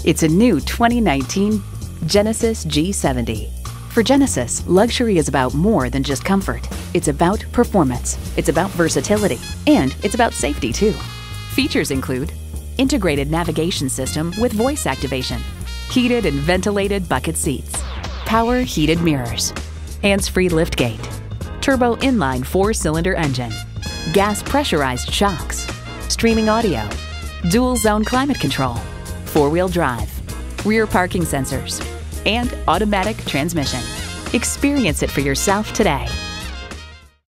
It's a new 2019 Genesis G70. For Genesis, luxury is about more than just comfort. It's about performance, it's about versatility, and it's about safety too. Features include integrated navigation system with voice activation, heated and ventilated bucket seats, power heated mirrors, hands-free liftgate, turbo inline 4-cylinder engine, gas pressurized shocks, streaming audio, dual zone climate control, 4-wheel drive, rear parking sensors, and automatic transmission. Experience it for yourself today.